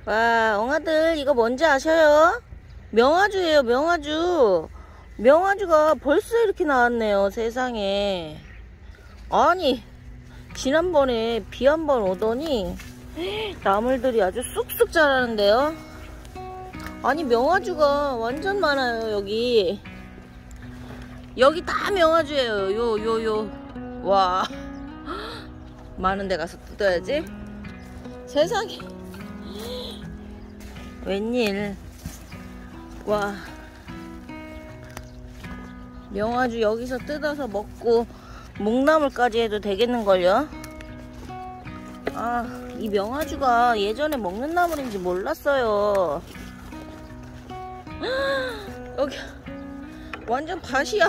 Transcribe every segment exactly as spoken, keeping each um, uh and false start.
와, 엉아들 이거 뭔지 아셔요? 명아주예요, 명아주. 명아주가 벌써 이렇게 나왔네요, 세상에. 아니, 지난번에 비 한 번 오더니 나물들이 아주 쑥쑥 자라는데요. 아니, 명아주가 완전 많아요. 여기 여기 다 명아주예요. 요 요 요 와, 많은 데 가서 뜯어야지. 세상에, 웬일. 와, 명아주 여기서 뜯어서 먹고 목나물까지 해도 되겠는걸요? 아, 이 명아주가 예전에 먹는 나물인지 몰랐어요. 여기 완전 밭이야.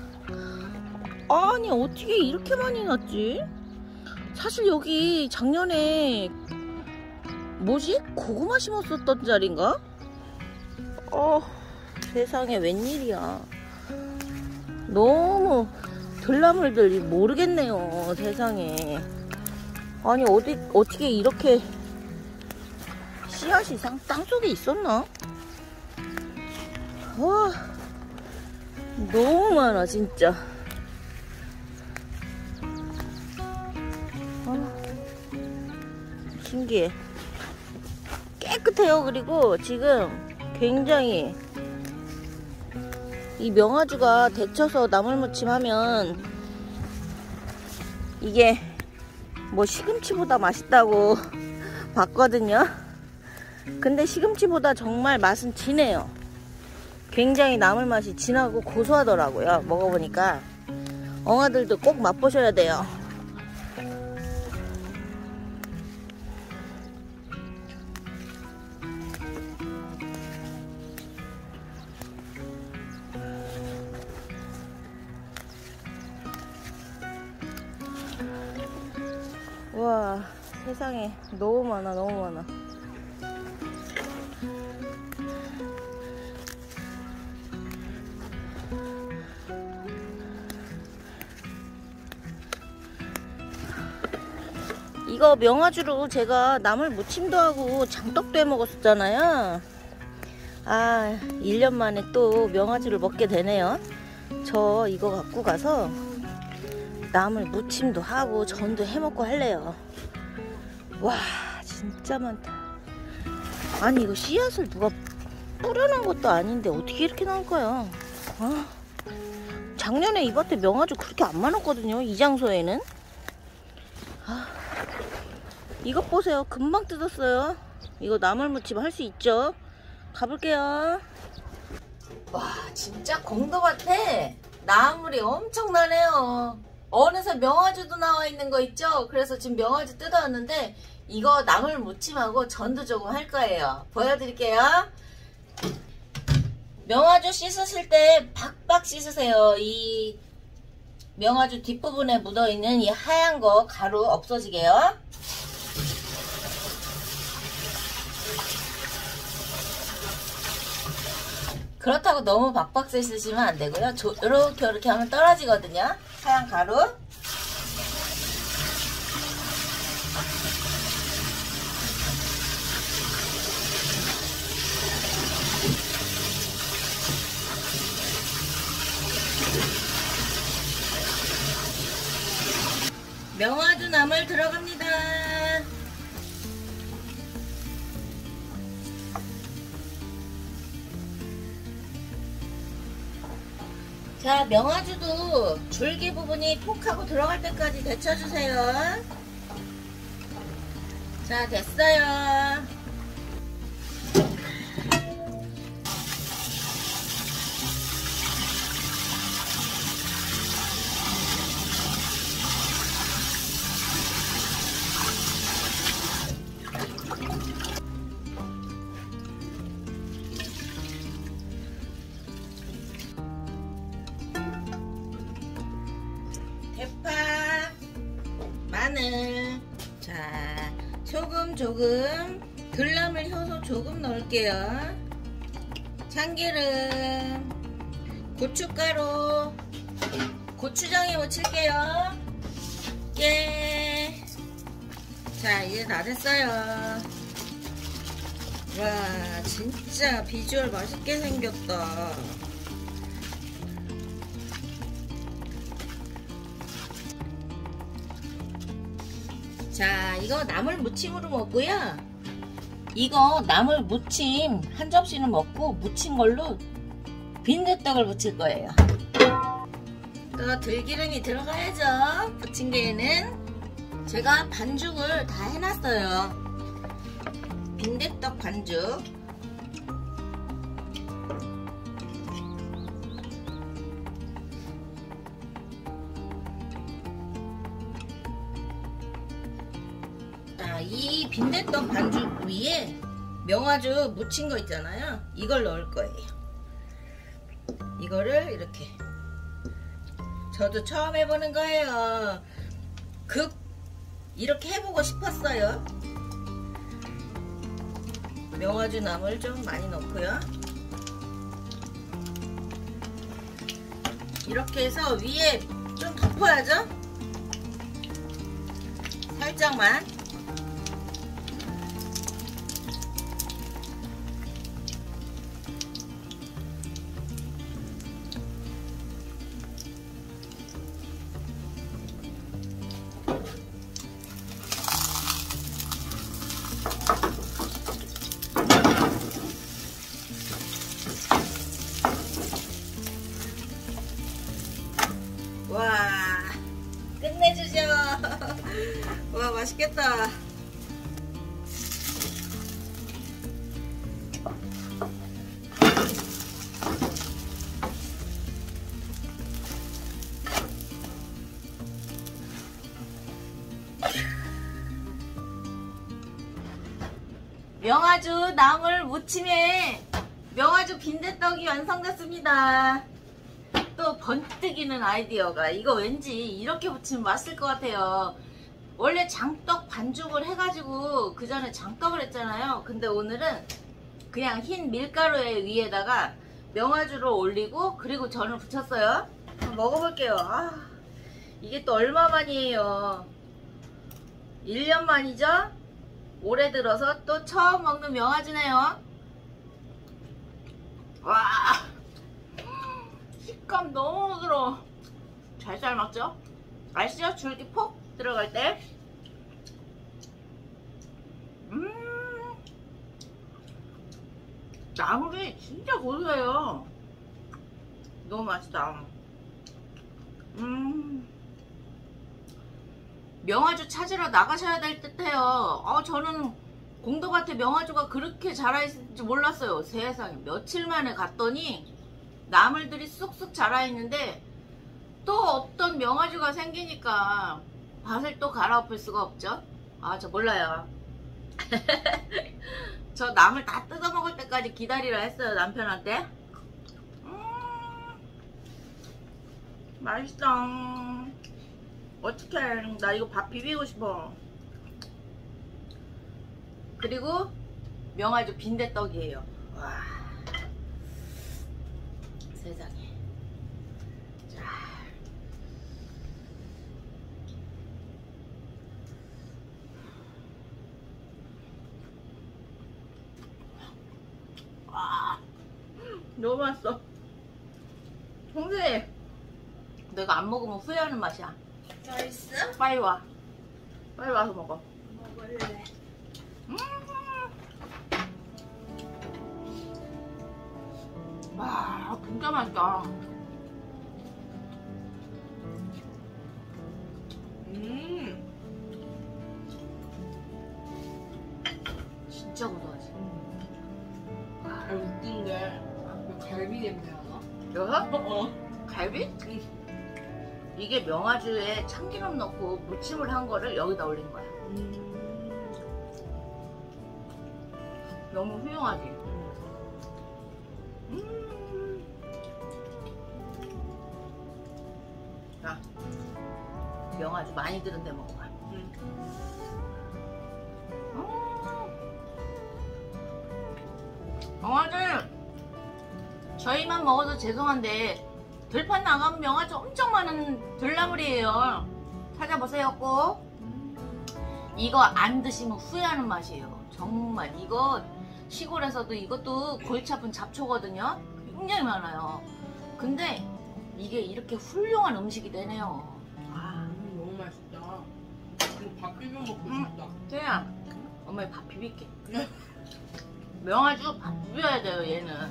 아니, 어떻게 이렇게 많이 났지? 사실 여기 작년에 뭐지? 고구마 심었었던 자리인가? 어, 세상에, 웬일이야. 너무 들나물들이 모르겠네요, 세상에. 아니, 어디 어떻게 이렇게 씨앗이 땅속에 있었나? 와, 너무 많아 진짜. 아, 신기해. 깨끗해요. 그리고 지금 굉장히 이 명아주가 데쳐서 나물무침 하면 이게 뭐 시금치보다 맛있다고 봤거든요. 근데 시금치보다 정말 맛은 진해요. 굉장히 나물 맛이 진하고 고소하더라고요. 먹어보니까. 엉아들도 꼭 맛보셔야 돼요. 와, 세상에, 너무 많아, 너무 많아. 이거 명아주로 제가 나물 무침도 하고 장떡도 해 먹었었잖아요. 아, 일 년 만에 또 명아주를 먹게 되네요. 저 이거 갖고 가서 나물 무침도 하고 전도 해 먹고 할래요. 와, 진짜 많다. 아니, 이거 씨앗을 누가 뿌려놓은 것도 아닌데 어떻게 이렇게 나올까요? 아, 작년에 이 밭에 명아주 그렇게 안 많았거든요, 이 장소에는. 아, 이것 보세요. 금방 뜯었어요. 이거 나물무침 할 수 있죠? 가볼게요. 와, 진짜 공도밭에 나물이 엄청나네요. 어느새 명아주도 나와 있는 거 있죠? 그래서 지금 명아주 뜯어왔는데 이거 나물무침하고 전도 조금 할 거예요. 보여드릴게요. 명아주 씻으실 때 박박 씻으세요. 이 명아주 뒷부분에 묻어있는 이 하얀 거 가루 없어지게요. 그렇다고 너무 박박 씻으시면 안 되고요. 조, 이렇게 이렇게 하면 떨어지거든요, 하얀 가루. 명아주 나물 들어갑니다. 자, 명아주도 줄기 부분이 톡하고 들어갈 때까지 데쳐주세요. 자, 됐어요. 대파, 마늘, 자, 소금 조금, 들나물 효소 조금 넣을게요. 참기름, 고춧가루, 고추장에 묻힐게요. 예. 자, 이제 다 됐어요. 진짜 비주얼 맛있게 생겼다. 자, 이거 나물 무침으로 먹고요. 이거 나물 무침 한 접시는 먹고 무친 걸로 빈대떡을 무칠 거예요. 또 들기름이 들어가야죠. 부침개에는 제가 반죽을 다 해놨어요. 빈대떡 반죽. 자, 이 빈대떡 반죽 위에 명아주 무친 거 있잖아요. 이걸 넣을 거예요. 이거를 이렇게. 저도 처음 해보는 거예요. 급 이렇게 해보고 싶었어요. 명아주 나물 좀 많이 넣고요. 이렇게 해서 위에 좀 덮어야죠. 살짝만. 와, 끝내주죠. 와, 맛있겠다. 명아주 나물 무침에 명아주 빈대떡이 완성됐습니다. 또 번뜩이는 아이디어가, 이거 왠지 이렇게 부치면 맛있을 것 같아요. 원래 장떡 반죽을 해가지고 그 전에 장떡을 했잖아요. 근데 오늘은 그냥 흰 밀가루 위에다가 명아주를 올리고 그리고 전을 부쳤어요. 한번 먹어볼게요. 아, 이게 또 얼마만이에요? 일 년 만이죠? 올해 들어서 또 처음 먹는 명아주네요. 와, 식감 너무 부드러워. 잘 삶았죠? 아시죠? 줄기 폭 들어갈 때. 음, 나물이 진짜 고소해요. 너무 맛있다. 음, 명아주 찾으러 나가셔야 될 듯해요. 어, 저는 공도밭에 명아주가 그렇게 자라있을지 몰랐어요. 세상에. 며칠 만에 갔더니 나물들이 쑥쑥 자라있는데 또 없던 명아주가 생기니까 밭을 또 갈아엎을 수가 없죠. 아, 저 몰라요. 저 나물 다 뜯어먹을 때까지 기다리라 했어요, 남편한테. 음, 맛있다. 어떡해, 나 이거 밥 비비고 싶어. 그리고 명아주 빈대떡이에요. 와, 세상에. 자, 와, 너무 맛있어. 형제, 내가 안 먹으면 후회하는 맛이야. 맛있어? 빨리 와. 빨리 와서 먹어. 먹을래. 음, 와, 진짜 맛있다. 음. 진짜 고소하지. 아, 웃긴 게 그 갈비 냄새 나나? 여섯? 어. 갈비? 응. 이게 명아주에 참기름 넣고 무침을 한 거를 여기다 올린 거야. 음. 너무 훌륭하지? 음. 자, 명아주 많이 들은 데 먹어봐. 음. 음. 명아주, 저희만 먹어도 죄송한데 들판 나가면 명아주 엄청 많은 들나물이에요. 찾아보세요 꼭. 이거 안 드시면 후회하는 맛이에요. 정말 이거 시골에서도 이것도 골치 아픈 잡초거든요. 굉장히 많아요. 근데 이게 이렇게 훌륭한 음식이 되네요. 아, 음, 너무 맛있다. 이거 밥 비벼 먹고 음. 싶다. 태야, 엄마 밥 비빌게. 명아주 밥 비벼야 돼요, 얘는.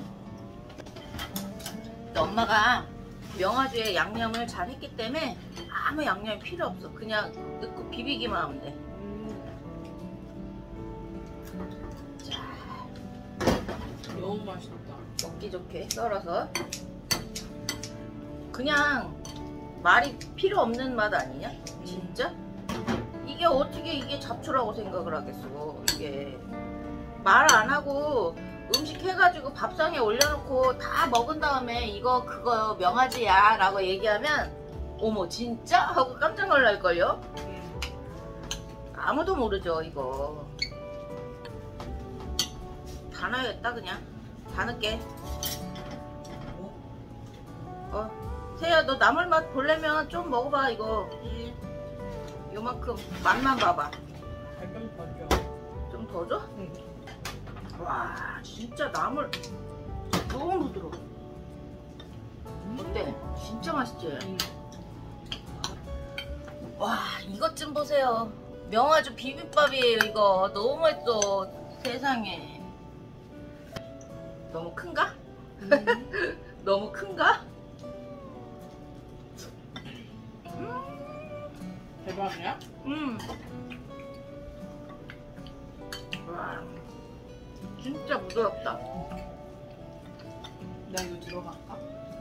근데 엄마가 명아주에 양념을 잘 했기 때문에 아무 양념이 필요 없어. 그냥 넣고 비비기만 하면 돼. 음, 자, 너무 맛있다. 먹기 좋게 썰어서. 그냥 말이 필요 없는 맛 아니냐? 진짜? 이게 어떻게 이게 잡초라고 생각을 하겠어. 이게 말 안 하고 음식 해가지고 밥상에 올려놓고 다 먹은 다음에 이거 그거 명아지야 라고 얘기하면 어머 진짜? 하고 깜짝 놀랄걸요? 음. 아무도 모르죠 이거. 다 넣어야겠다 그냥. 다 넣게. 어 세야 너 나물 맛 보려면 좀 먹어봐 이거. 음. 요만큼 맛만 봐봐. 좀 더 줘. 좀 더 줘? 응. 와 진짜 나물 너무 부드러워. 어때? 진짜 맛있지? 음. 와 이것 좀 보세요. 명아주 비빔밥이에요 이거. 너무 맛있어. 세상에. 너무 큰가? 음. 너무 큰가? 대박이야? 음. 와 진짜 부드럽다. 나 이거 들어갈까?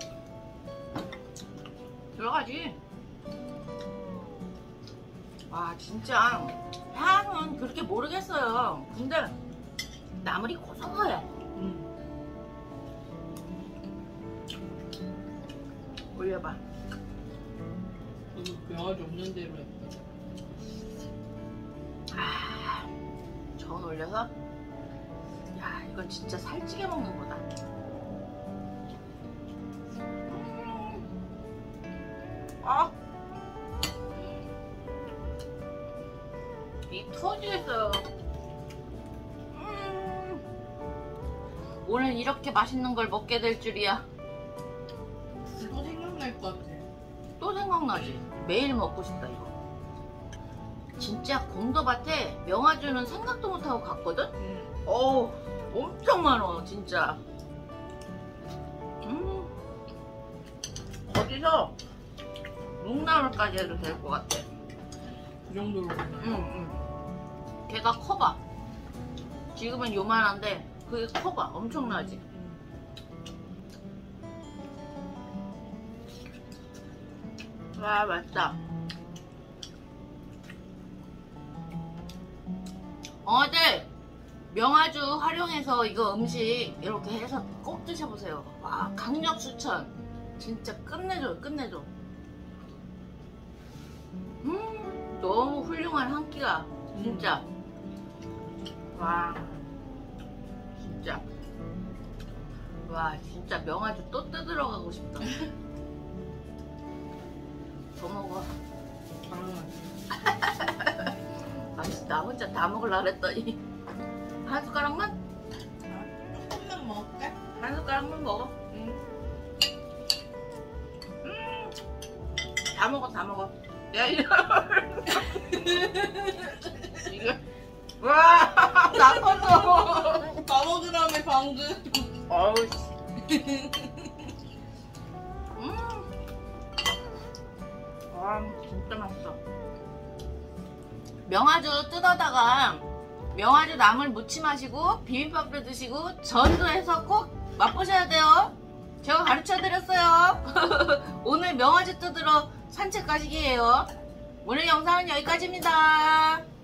들어가지. 와 진짜 향은 그렇게 모르겠어요. 근데 나물이 고소해. 응. 올려봐. 이거 명아지 없는 대로 했다. 아, 전 올려서. 야 이건 진짜 살찌게 먹는 거다. 음. 아, 이 터지겠어요. 음. 오늘 이렇게 맛있는 걸 먹게 될 줄이야. 또 생각날 것 같아. 또 생각나지? 매일 먹고 싶다 이거. 진짜 공도밭에 명아주는 생각도 못하고 갔거든? 응. 어우 엄청 많어 진짜. 음 거기서 묵나물까지 해도 될 것 같아. 그 정도로. 응, 응. 걔가 커봐. 지금은 요만한데 그게 커봐. 엄청나지. 와 맛있다. 어제 명아주 활용해서 이거 음식 이렇게 해서 꼭 드셔보세요. 와 강력 추천. 진짜 끝내줘 끝내줘. 음 너무 훌륭한 한 끼가 진짜. 와 진짜 와 진짜 명아주 또 뜯으러 가고 싶다. 더 먹어. 당연하지. 아니 나 혼자 다 먹으려고 그랬더니 한 숟가락만? 아, 조금만 먹을게. 한 숟가락만 먹어. 응. 음, 다 먹어 다 먹어. 야 이거 이게 와나 터져. 다 먹으라며 방금. 어우 씨. 음. 와 진짜 맛있어. 명아주 뜯어다가 명아주 나물 무침하시고 비빔밥도 드시고 전도 해서 꼭 맛보셔야 돼요. 제가 가르쳐 드렸어요. 오늘 명아주 뜯으러 산책 가시기예요. 오늘 영상은 여기까지입니다.